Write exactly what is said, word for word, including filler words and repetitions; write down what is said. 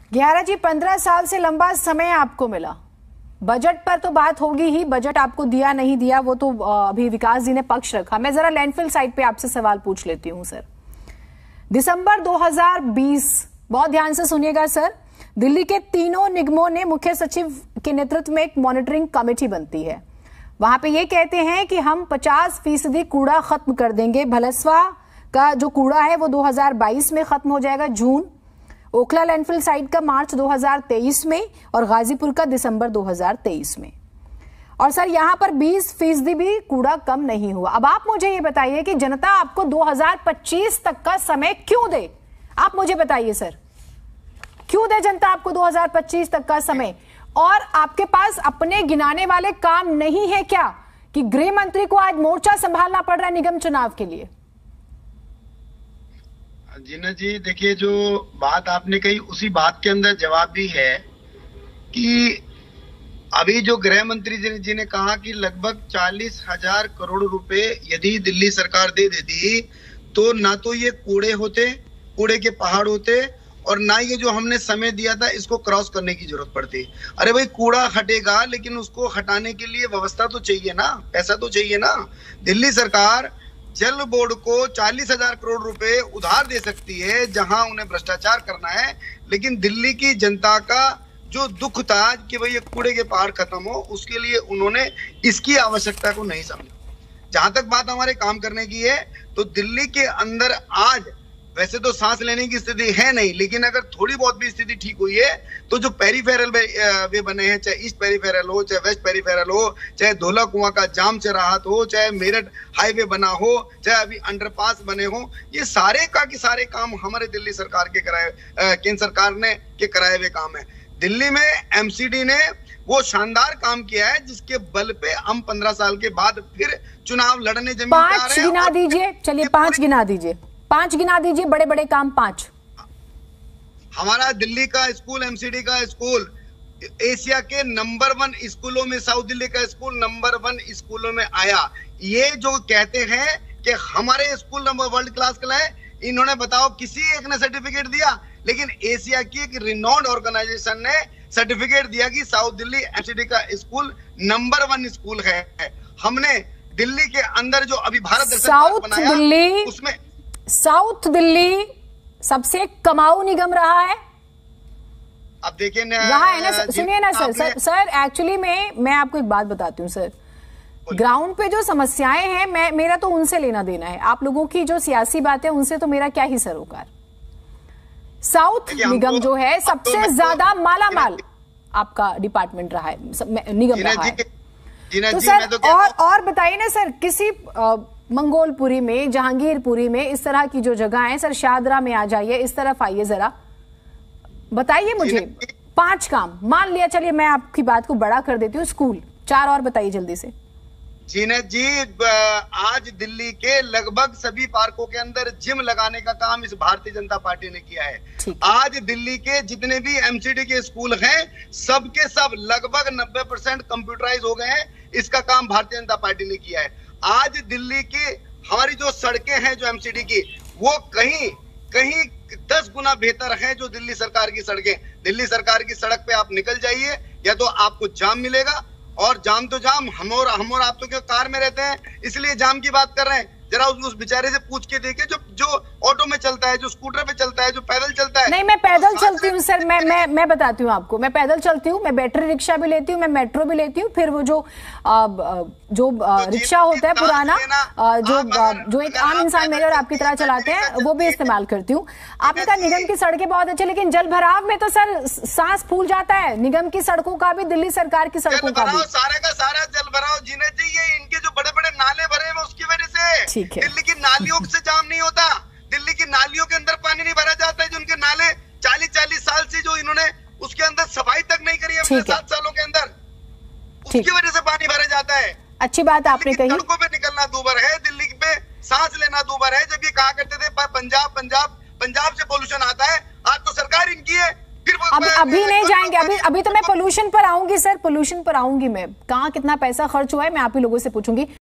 ग्यारह जी, पंद्रह साल से लंबा समय आपको मिला। बजट पर तो बात होगी ही, बजट आपको दिया नहीं दिया वो तो अभी विकास जी ने पक्ष रखा। मैं जरा लैंडफिल साइड पे आपसे सवाल पूछ लेती हूँ सर। दिसंबर दो हज़ार बीस, बहुत ध्यान से सुनिएगा सर, दिल्ली के तीनों निगमों ने मुख्य सचिव के नेतृत्व में एक मॉनिटरिंग कमेटी बनती है। वहां पे ये कहते हैं कि हम पचास फीसदी कूड़ा खत्म कर देंगे। भलसवा का जो कूड़ा है वो दो हज़ार बाईस में खत्म हो जाएगा, जून। ओखला लैंडफिल साइट का मार्च दो हज़ार तेईस में और गाजीपुर का दिसंबर दो हज़ार तेईस में। और सर यहां पर बीस फीसदी भी कूड़ा कम नहीं हुआ। अब आप मुझे ये बताइए कि जनता आपको दो हज़ार पच्चीस तक का समय क्यों दे? आप मुझे बताइए सर, क्यों दे जनता आपको दो हज़ार पच्चीस तक का समय? और आपके पास अपने गिनाने वाले काम नहीं है क्या कि गृह मंत्री को आज मोर्चा संभालना पड़ रहा है निगम चुनाव के लिए? जीना जी, देखिए, जो बात आपने कही उसी बात के अंदर जवाब भी है कि अभी जो गृह मंत्री जी ने कहा कि लगभग चालीस हजार करोड़ रुपए यदि दिल्ली सरकार दे देती तो ना तो ये कूड़े होते, कूड़े के पहाड़ होते, और ना ये जो हमने समय दिया था इसको क्रॉस करने की जरूरत पड़ती। अरे भाई, कूड़ा हटेगा लेकिन उसको हटाने के लिए व्यवस्था तो चाहिए ना, पैसा तो चाहिए ना। दिल्ली सरकार जल बोर्ड को चालीस हजार करोड़ रुपए उधार दे सकती है जहां उन्हें भ्रष्टाचार करना है, लेकिन दिल्ली की जनता का जो दुख था कि भाई ये कूड़े के पहाड़ खत्म हो, उसके लिए उन्होंने इसकी आवश्यकता को नहीं समझा। जहां तक बात हमारे काम करने की है तो दिल्ली के अंदर आज वैसे तो सांस लेने की स्थिति है नहीं, लेकिन अगर थोड़ी बहुत भी स्थिति ठीक हुई है तो जो पेरीफेरल वे बने हैं, चाहे ईस्ट पेरीफेरल हो, चाहे वेस्ट पेरीफेरल हो, चाहे धोला कुआं का जाम चौराहा हो, चाहे मेरठ हाईवे बना हो, चाहे अभी अंडरपास बने हो, ये सारे का के सारे काम हमारे दिल्ली सरकार के कराए, केंद्र सरकार ने के कराए हुए काम है। दिल्ली में एमसीडी ने वो शानदार काम किया है जिसके बल पे हम पंद्रह साल के बाद फिर चुनाव लड़ने जमीन पे आ रहे हैं। पांच गिना दीजिए, चलिए पांच गिना दीजिए, पांच गिना दीजिए, बड़े बड़े काम पांच। हमारा दिल्ली का स्कूल, एमसीडी का स्कूल एशिया के नंबर वन स्कूलों में, साउथ दिल्ली का स्कूल नंबर वन स्कूलों में आया। ये जो कहते हैं कि हमारे स्कूल नंबर वर्ल्ड क्लास का है, इन्होंने बताओ किसी एक ने सर्टिफिकेट दिया? लेकिन एशिया की एक रिनोन्ड ऑर्गेनाइजेशन ने सर्टिफिकेट दिया कि साउथ दिल्ली एमसीडी का स्कूल नंबर वन स्कूल है। हमने दिल्ली के अंदर जो अभी भारत दर्शन बनाया दिल्ली, उसमें साउथ दिल्ली सबसे कमाऊ निगम रहा है। अब देखिए रहा है ना, सुनिए ना सर, सर सर एक्चुअली में मैं आपको एक बात बताती हूँ सर, ग्राउंड पे जो समस्याएं हैं मैं मेरा तो उनसे लेना देना है। आप लोगों की जो सियासी बातें उनसे तो मेरा क्या ही सरोकार। साउथ निगम जो है सबसे ज्यादा माला माल आपका डिपार्टमेंट रहा है, निगम रहा है। तो सर और और बताइए ना सर, किसी मंगोलपुरी में, जहांगीरपुरी में, इस तरह की जो जगह है सर, शादरा में आ जाइए, इस तरफ आइए, जरा बताइए मुझे पांच काम। मान लिया, चलिए मैं आपकी बात को बड़ा कर देती हूँ, स्कूल, चार और बताइए जल्दी से। जीनत जी, आज दिल्ली के लगभग सभी पार्कों के अंदर जिम लगाने का काम इस भारतीय जनता पार्टी ने किया है। आज दिल्ली के जितने भी एमसीडी के स्कूल हैं, सबके सब लगभग नब्बे परसेंट कंप्यूटराइज हो गए हैं। इसका काम भारतीय जनता पार्टी ने किया है। आज दिल्ली की हमारी जो सड़कें हैं जो एमसीडी की, वो कहीं कहीं दस गुना बेहतर है जो दिल्ली सरकार की सड़कें। दिल्ली सरकार की सड़क पे आप निकल जाइए, या तो आपको जाम मिलेगा, और जाम तो जाम, हम और हम और आप तो क्या कार में रहते हैं इसलिए जाम की बात कर रहे हैं। जरा उस, उस बेचारे से पूछ के देखिए जो जो ऑटो में चलता है, जो स्कूटर पे चलता है, जो पैदल चलता है। नहीं, मैं पैदल चलती हूँ सर, मैं मैं मैं बताती हूँ आपको, मैं पैदल चलती हूँ, मैं बैटरी रिक्शा भी लेती हूँ, मैं मेट्रो भी लेती हूँ, फिर वो जो आ, जो रिक्शा होता है पुराना, जो जो एक आम इंसान मेरे और आपकी तरह चलाते हैं, वो भी इस्तेमाल करती हूँ। आपने कहा निगम की सड़कें बहुत अच्छी, लेकिन जल भराव में तो सर सांस फूल जाता है, निगम की सड़कों का भी, दिल्ली सरकार की सड़कों का भी। सारा का सारा जल भराव जीने चाहिए, इनके जो बड़े बड़े नाले भरे हैं उसकी वजह से। दिल्ली की नालियों से जाम नहीं होता, दिल्ली की नालियों के अंदर पानी नहीं भरा जाता है। जो उनके नाले चालीस चालीस साल से जो इन्होंने उसके अंदर सफाई तक नहीं करी है अपने सात सालों के अंदर, उसकी वजह से पानी भरा जाता है। अच्छी बात आपने कही। सड़कों पे निकलना दूभर है, दिल्ली पे सांस लेना दूभर है। जब ये कहा करते थे पंजाब पंजाब पंजाब से पोल्यूशन आता है, आज तो सरकार इनकी है। फिर अब अभी नहीं जाएंगे, अभी अभी तो मैं पोल्यूशन पर आऊंगी सर, पोल्यूशन पर आऊंगी मैं। कहाँ कितना पैसा खर्च हुआ है मैं आप ही लोगों से पूछूंगी।